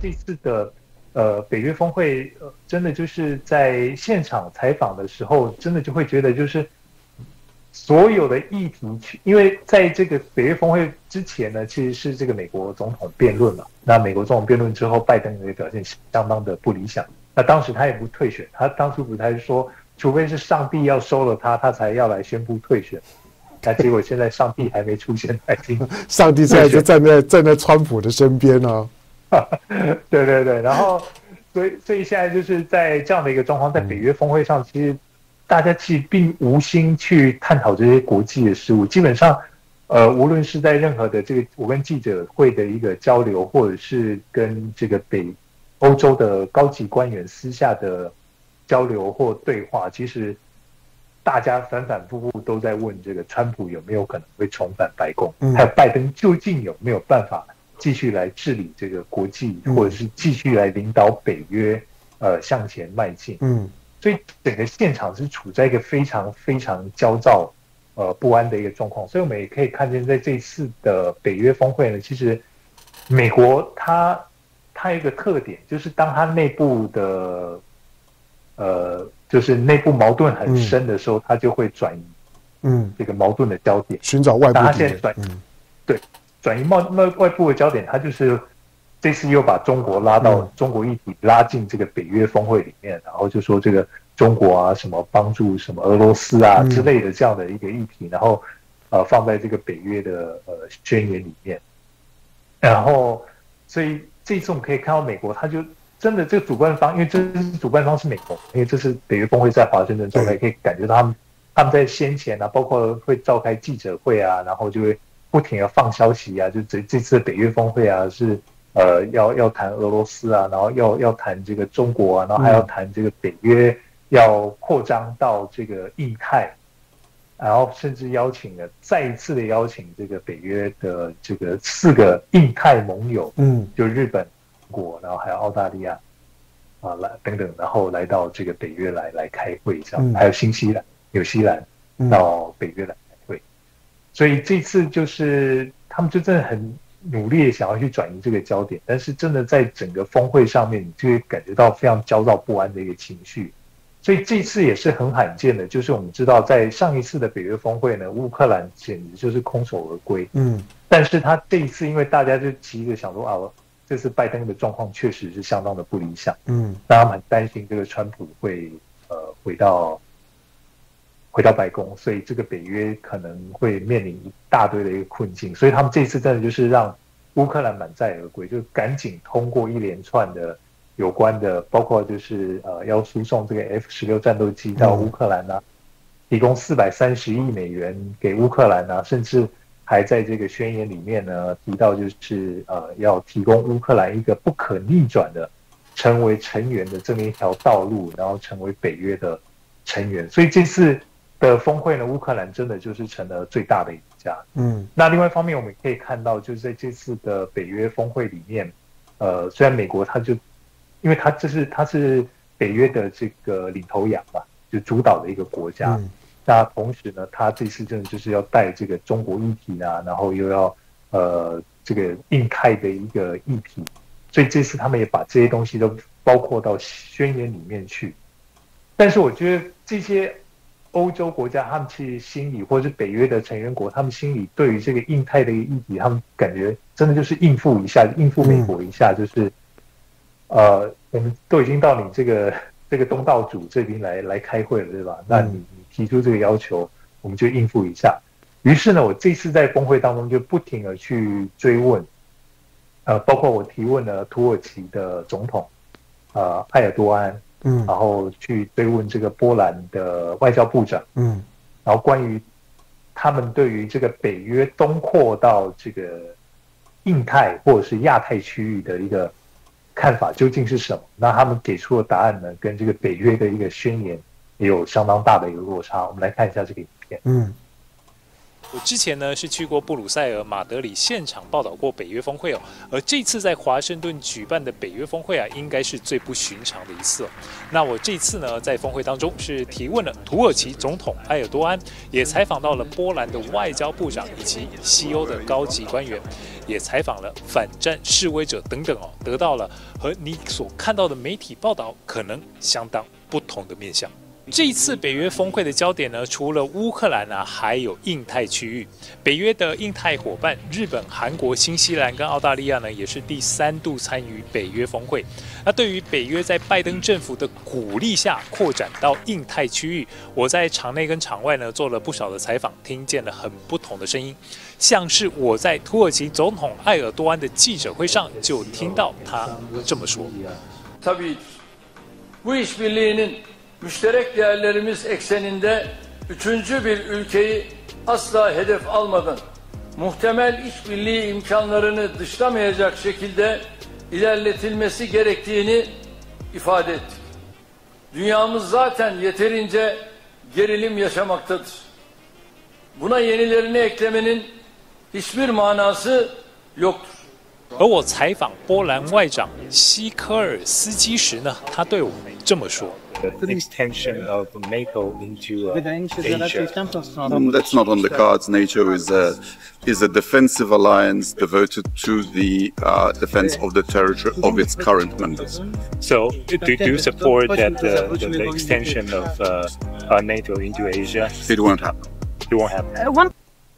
这次的北约峰会，真的就是在现场采访的时候，真的就会觉得就是所有的议题因为在这个北约峰会之前呢，其实是这个美国总统辩论嘛。那美国总统辩论之后，拜登的表现相当的不理想。那当时他也不退选，他当初不是说，除非是上帝要收了他，他才要来宣布退选。那结果现在上帝还没出现，已经上帝现在就站在川普的身边啊。 对对对，然后所以现在就是在这样的一个状况，在北约峰会上，其实大家其实并无心去探讨这些国际的事务，基本上，无论是在任何的这个我跟记者会的一个交流，或者是跟这个欧洲的高级官员私下的交流或对话，其实大家反反复复都在问这个川普有没有可能会重返白宫，还有拜登究竟有没有办法继续来治理这个国际，或者是继续来领导北约向前迈进。所以整个现场是处在一个非常非常焦躁不安的一个状况。所以我们也可以看见，在这一次的北约峰会呢，其实美国它有一个特点，就是当它内部的就是内部矛盾很深的时候，它就会转移这个矛盾的焦点， 寻找外部它现在转移外部的焦点，它就是这次又把中国拉到中国议题拉进这个北约峰会里面，然后就说这个中国啊什么帮助什么俄罗斯啊之类的这样的一个议题，然后放在这个北约的宣言里面，然后所以这次我们可以看到美国，它就真的这个主办方，因为这是主办方是美国，因为这是北约峰会在华盛顿召开，可以感觉到他们在先前啊，包括会召开记者会啊，然后就会不停的放消息啊，就这次的北约峰会啊是要谈俄罗斯啊，然后要谈这个中国啊，然后还要谈这个北约要扩张到这个印太，然后甚至再一次的邀请这个北约的这个4个印太盟友，就日本、中国，然后还有澳大利亚啊等等，然后来到这个北约来开会，这样，还有纽西兰到北约来开会，所以这次就是他们就真的很努力的想要去转移这个焦点，但是真的在整个峰会上面，你就会感觉到非常焦躁不安的一个情绪。所以这次也是很罕见的，就是我们知道在上一次的北约峰会呢，乌克兰简直就是空手而归。但是他这一次因为大家就急着想说啊，这次拜登的状况确实是相当的不理想，让他们很担心这个川普会回到白宫，所以这个北约可能会面临一大堆的一个困境，所以他们这次真的就是让乌克兰满载而归，就赶紧通过一连串的有关的，包括就是要输送这个 F-16战斗机到乌克兰啊，提供430亿美元给乌克兰啊，甚至还在这个宣言里面呢提到就是要提供乌克兰一个不可逆转的成为成员的这么一条道路，然后成为北约的成员。所以这次的峰会呢，乌克兰真的就是成了最大的赢家。那另外一方面，我们可以看到，就是在这次的北约峰会里面，虽然美国因为它是北约的这个领头羊嘛，就主导的一个国家。那同时呢，他这次真的就是要带这个中国议题啊，然后又要这个印太的一个议题，所以这次他们也把这些东西都包括到宣言里面去。但是我觉得这些欧洲国家，他们其实心里，或者是北约的成员国，他们心里对于这个印太的一个议题，他们感觉真的就是应付美国一下，就是我们都已经到你这个东道主这边来开会了，对吧？那你提出这个要求，我们就应付一下。于是呢，我这次在峰会当中就不停的去追问，包括我提问了土耳其的总统埃尔多安。然后去追问这个波兰的外交部长，然后关于他们对于这个北约东扩到这个印太或者是亚太区域的一个看法究竟是什么？那他们给出的答案呢，跟这个北约的一个宣言也有相当大的一个落差。我们来看一下这个影片。 我之前呢是去过布鲁塞尔、马德里现场报道过北约峰会哦，而这次在华盛顿举办的北约峰会啊，应该是最不寻常的一次哦。那我这次呢在峰会当中是提问了土耳其总统埃尔多安，也采访到了波兰的外交部长以及西欧的高级官员，也采访了反战示威者等等哦，得到了和你所看到的媒体报道可能相当不同的面向。这一次北约峰会的焦点呢，除了乌克兰啊，还有印太区域。北约的印太伙伴日本、韩国、新西兰跟澳大利亚呢，也是第3度参与北约峰会。那对于北约在拜登政府的鼓励下扩展到印太区域，我在场内跟场外呢做了不少的采访，听见了很不同的声音。像是我在土耳其总统埃尔多安的记者会上就听到他这么说。 Tabii bu işbirliğinin müşterek değerlerimiz ekseninde üçüncü bir ülkeyi asla hedef almadan muhtemel işbirliği imkanlarını dışlamayacak şekilde ilerletilmesi gerektiğini ifade ettik. Dünyamız zaten yeterince gerilim yaşamaktadır. Buna yenilerini eklemenin hiçbir manası yoktur. 而我采访波兰外长西科尔斯基时呢，他对我这么说。 The extension of NATO into Asia. That's not on the cards. NATO is a defensive alliance devoted to the defense of the territory of its current members. So, do you support that the extension of NATO into Asia? It won't happen. It won't happen.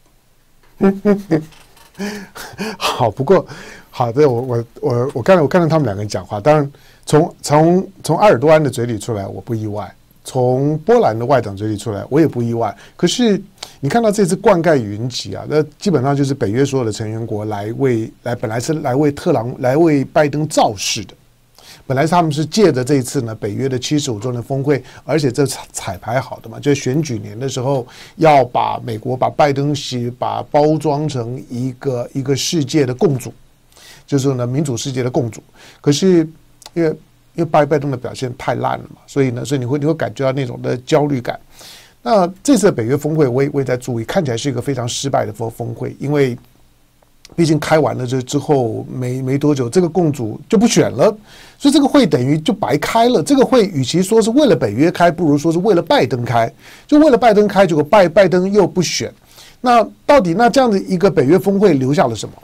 好，不过好的，我看到他们两个人讲话，当然从埃尔多安的嘴里出来，我不意外；从波兰的外长嘴里出来，我也不意外。可是你看到这次灌溉云集啊，那基本上就是北约所有的成员国本来是来为拜登造势的。本来他们是借着这一次呢北约的75周年峰会，而且这彩排好的嘛，就是选举年的时候要把美国把拜登把包装成一个世界的共主，就是呢民主世界的共主。可是因为拜登的表现太烂了嘛，所以你会感觉到那种的焦虑感。那这次的北约峰会我也在注意，看起来是一个非常失败的峰会，因为毕竟开完了之后没多久，这个共主就不选了，所以这个会等于就白开了。这个会与其说是为了北约开，不如说是为了拜登开。就为了拜登开，结果拜登又不选。那到底这样的一个北约峰会留下了什么？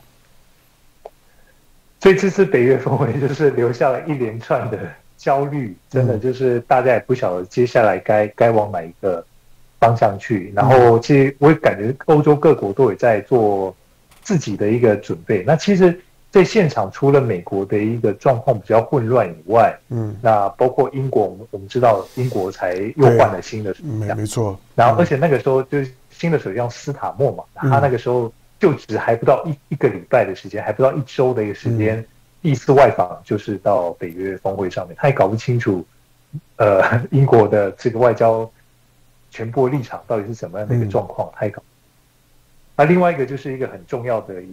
所以这次北约峰会就是留下了一连串的焦虑，真的就是大家也不晓得接下来该往哪一个方向去。然后其实我也感觉欧洲各国都也在做自己的一个准备。那其实在现场除了美国的一个状况比较混乱以外，那包括英国，我们知道英国才又换了新的首相， 没错。然后而且那个时候就是新的首相斯塔默嘛，他那个时候就职还不到一个礼拜的时间，还不到1周的一个时间，第一次外访就是到北约峰会上面，他也搞不清楚英国的这个外交全部立场到底是怎么样的一个状况，他也搞。那另外一个就是一个很重要的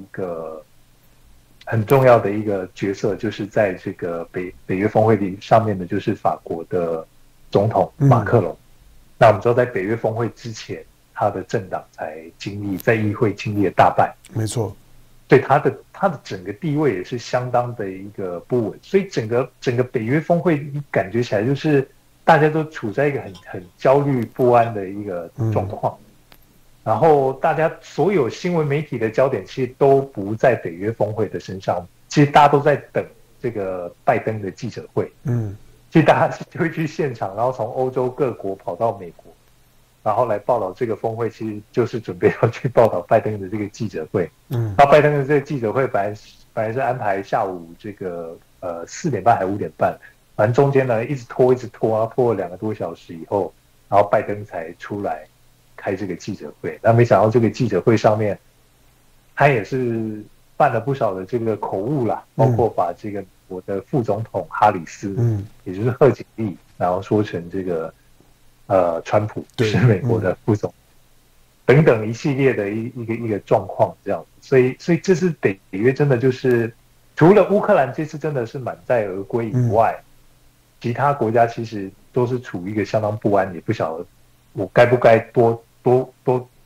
一个角色，就是在这个北约峰会上面的，就是法国的总统马克龙。那我们知道，在北约峰会之前，他的政党才在议会经历了大败， 没错。 所以他的整个地位也是相当的一个不稳，所以整个北约峰会，你感觉起来就是大家都处在一个很焦虑不安的一个状况。然后大家所有新闻媒体的焦点其实都不在北约峰会的身上，其实大家都在等这个拜登的记者会。其实大家就会去现场，然后从欧洲各国跑到美国，然后来报道这个峰会，其实就是准备要去报道拜登的这个记者会。那拜登的这个记者会本来是安排下午这个4点半还5点半，反正中间呢一直拖，然后拖了2个多小时以后，然后拜登才出来开这个记者会。那没想到这个记者会上面，他也是犯了不少的这个口误啦，包括把这个我的副总统哈里斯，也就是贺锦丽，然后说成这个川普是美国的副总，等等一系列的一个状况这样子。所以这次北约真的就是除了乌克兰这次真的是满载而归以外，其他国家其实都是处于一个相当不安，也不晓得我该不该多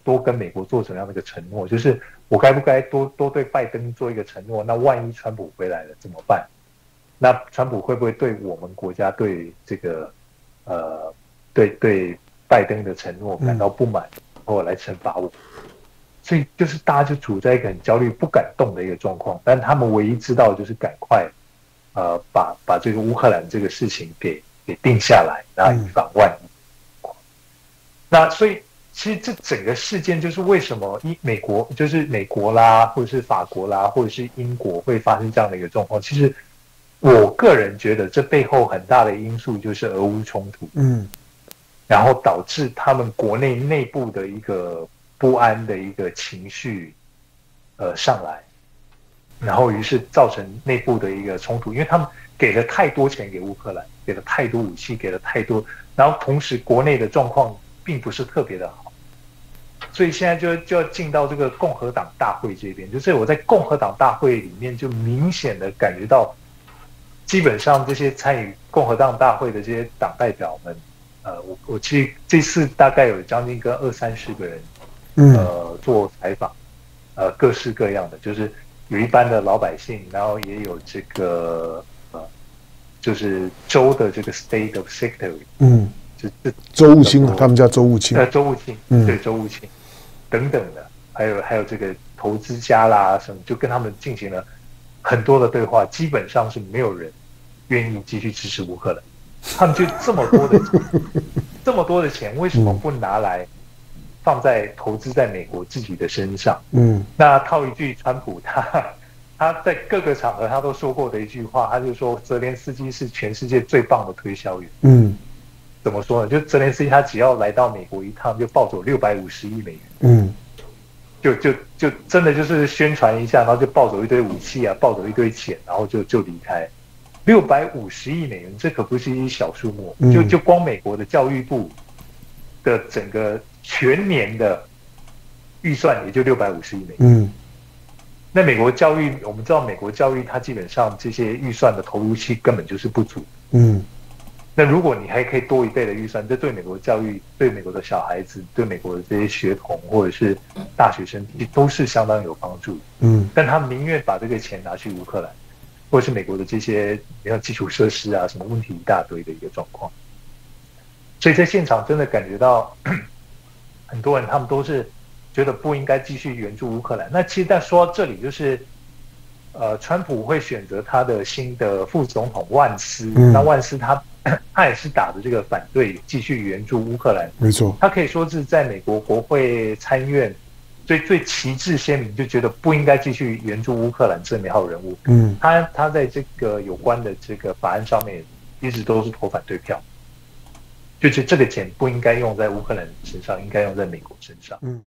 多跟美国做什么样的一个承诺，就是我该不该多对拜登做一个承诺？那万一川普回来了怎么办？那川普会不会对我们国家对这个对拜登的承诺感到不满，或来惩罚我？所以就是大家就处在一个很焦虑、不敢动的一个状况，但他们唯一知道的就是赶快把这个乌克兰这个事情给定下来，然后以防万一。那所以其实这整个事件就是为什么美国啦，或者是法国啦，或者是英国会发生这样的一个状况。其实我个人觉得这背后很大的因素就是俄乌冲突，然后导致他们国内部的一个不安的一个情绪上来，然后于是造成内部的一个冲突，因为他们给了太多钱给乌克兰，给了太多武器，给了太多，然后同时国内的状况并不是特别的好，所以现在就要进到这个共和党大会这边，就是我在共和党大会里面就明显的感觉到，基本上这些参与共和党大会的这些党代表们，我其实这次大概有将近跟20-30个人，做采访，各式各样的，就是有一般的老百姓，然后也有这个就是州的这个 State of Secretary，就是州务卿啊，他们叫州务卿， 州务卿，对，州务卿等等的，还有这个投资家啦什么，就跟他们进行了很多的对话，基本上是没有人愿意继续支持乌克兰。他们就这么多的钱，为什么不拿来放在投资在美国自己的身上？那套一句川普他在各个场合他都说过的一句话，他就说泽连斯基是全世界最棒的推销员。怎么说呢？就泽连斯基他只要来到美国一趟，就抱走650亿美元。就真的就是宣传一下，然后就抱走一堆武器啊，抱走一堆钱，然后就离开。650亿美元，这可不是一小数目。就光美国的教育部的整个全年的预算也就650亿美元。那美国教育，我们知道美国教育它基本上这些预算的投入期根本就是不足。那如果你还可以多1倍的预算，这对美国教育、对美国的小孩子、对美国的这些学童或者是大学生都是相当有帮助。但他们宁愿把这个钱拿去乌克兰，或者是美国的这些基础设施啊，什么问题一大堆的一个状况。所以在现场真的感觉到很多人他们都是觉得不应该继续援助乌克兰。那其实但说到这里，就是川普会选择他的新的副总统万斯，那万斯他也是打着这个反对继续援助乌克兰， 没错， 他可以说是在美国国会参院最旗帜鲜明，就觉得不应该继续援助乌克兰这么一号人物。他在这个有关的这个法案上面一直都是投反对票，就是这个钱不应该用在乌克兰身上，应该用在美国身上。